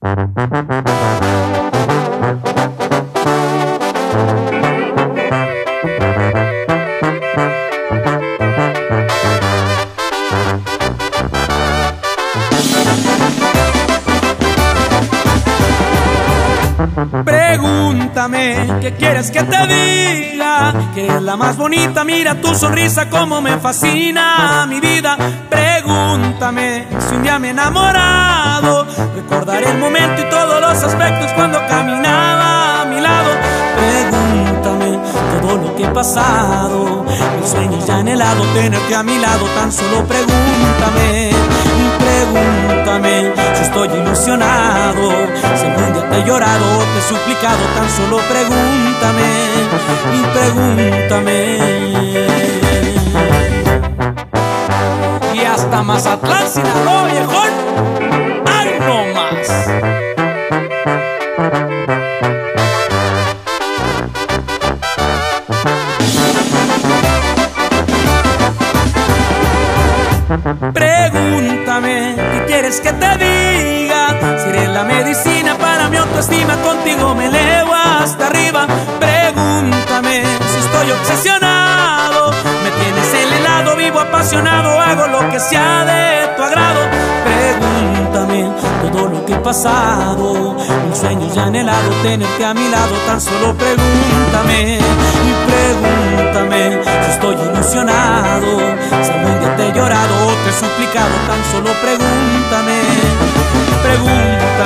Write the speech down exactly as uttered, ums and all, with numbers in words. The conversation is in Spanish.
Pregúntame, ¿qué quieres que te diga? Que eres la más bonita, mira tu sonrisa como me fascina mi vida. Pregúntame si un día me he enamorado, recordaré el momento y todos los aspectos cuando caminaba a mi lado. Pregúntame todo lo que he pasado, mis sueños ya anhelado tenerte a mi lado. Tan solo pregúntame, pregúntame si estoy ilusionado, si algún día te he llorado o te he suplicado. Tan solo pregúntame y pregúntame. Y hasta Mazatlán, Sinaloa, viejón, ¡ay no más! Pregúntame, ¿qué quieres que te diga? Si eres la medicina para mi autoestima, contigo me elevo hasta arriba. Pregúntame si estoy obsesionado, me tienes en el helado, vivo apasionado, hago lo que sea de tu agrado. Pregúntame todo lo que he pasado, mis sueños ya anhelado tenerte a mi lado. Tan solo pregúntame y pregúntame si estoy ilusionado, si algún día te he llorado o te he suplicado. Tan solo pregúntame, pregúntame.